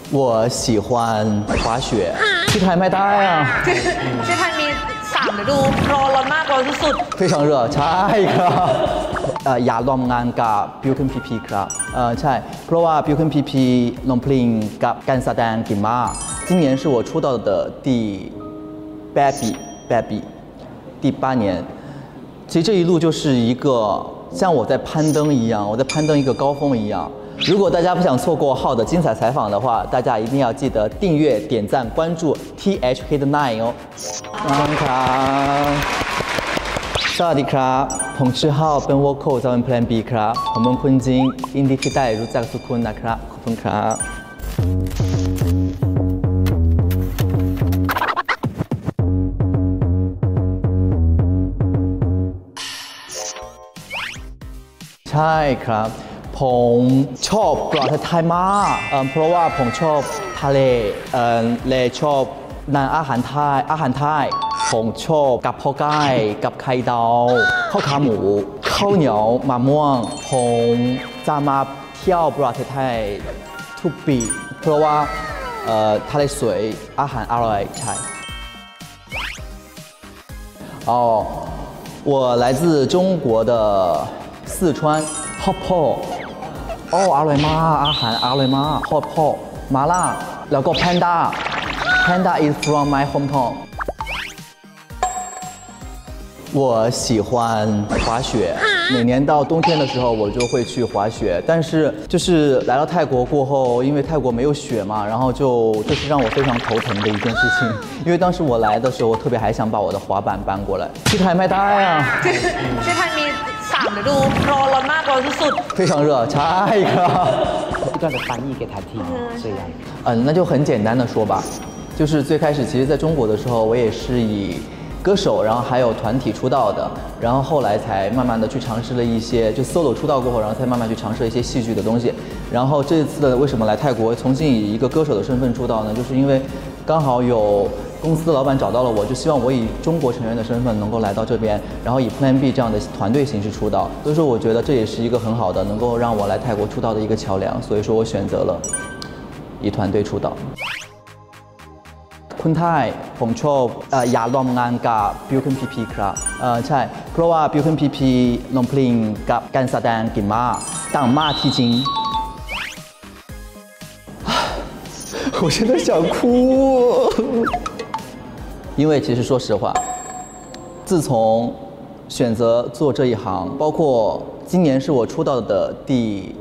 我喜欢滑雪ที่ไทยไม่ได้อะที่ไทยมี3ฤดูร้อนมากร้อนสุด非常热ใช่ครับอยากร่วมงานกับ Built-in PP ครับใช่เพราะว่า Built-in PP ร้องเพลงกับการแสดงเก่งมาก今年是我出道的第第8年其实这一路就是一个像我在攀登一样我在攀登一个高峰一样如果大家不想错过浩的精彩采访的话，大家一定要记得订阅、点赞、关注 TH Hit9哦。สวัสดีครับผมชื่อ浩เป็นวอลโคจะเป็น Plan B ครับผมเป็นคุณจิงยินดีที่ได้รู้จักทุกคนนะครับขอบคุณครับใช่ครับผมชอบประเทศไทยมากเพราะว่าผมชอบทะเลและชอบอาหารไทยผมชอบกับข้าวไก่กับไข่ดาวข้าวขาหมูข้าวเหนียวมะม่วงผมจะมาเที่ยวประเทศไทยทุกปีเพราะว่าทะเลสวยอาหารอร่อยใช่我来自中国的四川泡泡อร่อยมากอาหารอร่อยมากพ่อ麻辣แล้วก็ Panda is from my hometown 我喜欢滑雪每年到冬天的时候我就会去滑雪但是就是来到泰国过后因为泰国没有雪嘛然后这是让我非常头疼的一件事情因为当时我来的时候我特别还想把我的滑板搬过来ที่ไทยไม่ได้อะที่ไทยมี3ฤดูร้อนมากร้อนสุด非常热ใช่ครับ不断的翻译给他听这样那就很简单的说吧就是最开始其实在中国的时候我也是以歌手然后还有团体出道的然后后来才慢慢的去尝试了一些就 solo 出道过后然后才慢慢去尝试一些戏剧的东西然后这次的为什么来泰国重新以一个歌手的身份出道呢就是因为刚好有公司的老板找到了我就希望我以中国成员的身份能够来到这边然后以 Plan B 这样的团队形式出道所以说我觉得这也是一个很好的能够让我来泰国出道的一个桥梁所以说我选择了以团队出道คนไทยผมชอบอยากร่วมงานกับ Built-in PP ครับใช่เพราะว่า Built-in PP ร้องเพลงกับการแสดงเก่งมากต่างมากที่จริง我现在想哭因为其实说实话自从选择做这一行包括今年是我出道的第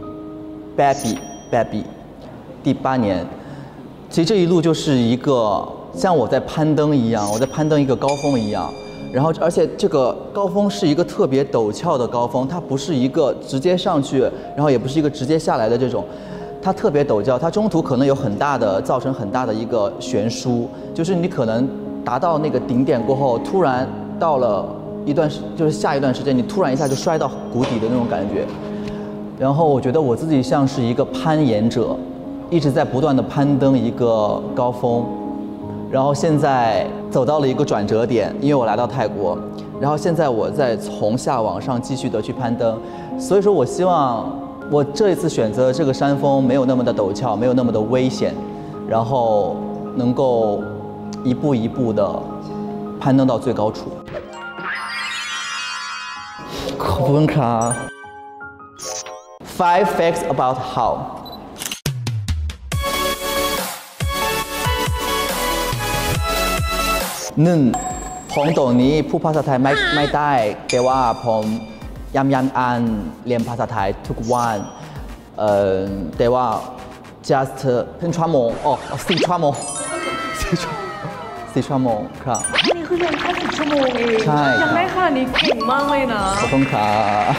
第8年其实这一路就是一个像我在攀登一样我在攀登一个高峰一样然后而且这个高峰是一个特别陡峭的高峰它不是一个直接上去然后也不是一个直接下来的这种它特别陡峭它中途可能有造成很大的一个悬殊就是你可能达到那个顶点过后突然到了就是下一段时间你突然一下就摔到谷底的那种感觉然后我觉得我自己像是一个攀岩者一直在不断的攀登一个高峰然后现在走到了一个转折点因为我来到泰国然后现在我再从下往上继续的去攀登所以说我希望我这一次选择这个山峰没有那么的陡峭没有那么的危险然后能够一步一步的攀登到最高处ขอบคุณครับ5 facts about howผมตรงนี้พูดภาษาไทยไม่ได้แต่ว่าผมย้ำอ่านเรียนภาษาไทยทุกวันแต่ว่า just เป็นชั่วโมง4 ชั่วโมง4 ชั่วโมงครับนี่คือเรียนแค่10 ชั่วโมงเองใช่ยังได้ขนาดนี้เก่งมากเลยนะขอบคุณครับ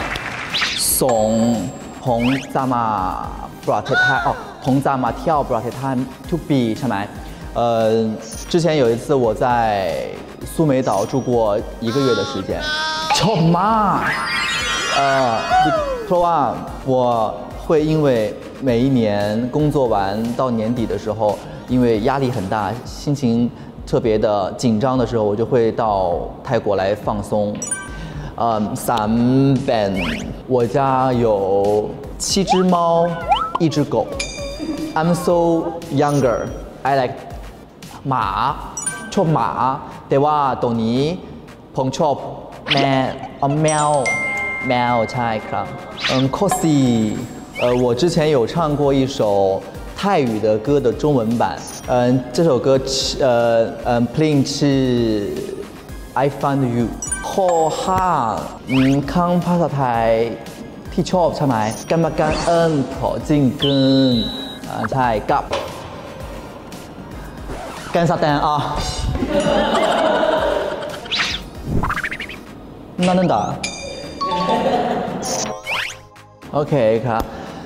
ผมจะมาประเทศไทยผมจะมาเที่ยวประเทศไทยทุกปีใช่ไหม之前有一次我在苏梅岛住过1个月的时间ชอบมากเพราะว่า我会因为每一年工作完到年底的时候因为压力很大心情特别的紧张的时候我就会到泰国来放松3本我家有7只猫1只狗 I'm so younger I like หมาชอบหมาแต่ว่าตรงนี้ผมชอบแมวใช่ครับข้อ4我之前有唱过一首泰语的歌的中文版这首歌เพลงชื่อ I Found You ข้อ5คำภาษาไทยที่ชอบใช่ไหมกรรมการถอจริงกึ่งใช่กับกันสแตนนั่นด่าOK ครับ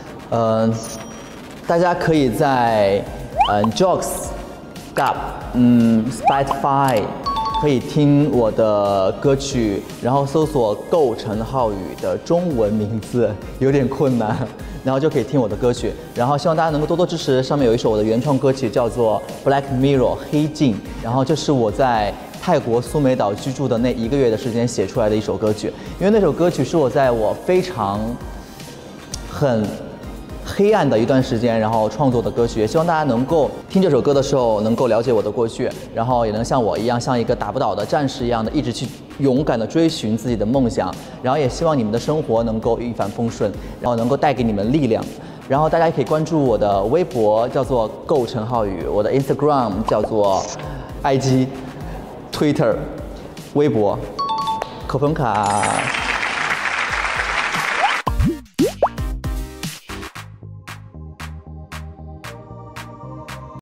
大家可以在Joox กับSpotify 可以听我的歌曲，然后搜索构成浩宇的中文名字，有点困难，然后就可以听我的歌曲。然后希望大家能够多多支持，上面有一首我的原创歌曲叫做《Black Mirror》黑镜，然后这是我在泰国苏梅岛居住的那1个月的时间写出来的一首歌曲，因为那首歌曲是我在我非常很黑暗的一段时间，然后创作的歌曲，也希望大家能够听这首歌的时候能够了解我的过去，然后也能像我一样，像一个打不倒的战士一样的，一直去勇敢的追寻自己的梦想，然后也希望你们的生活能够一帆风顺，然后能够带给你们力量。然后大家也可以关注我的微博，叫做构成浩宇，我的 Instagram 叫做 IG、Twitter、微博。ขอบคุณค่ะ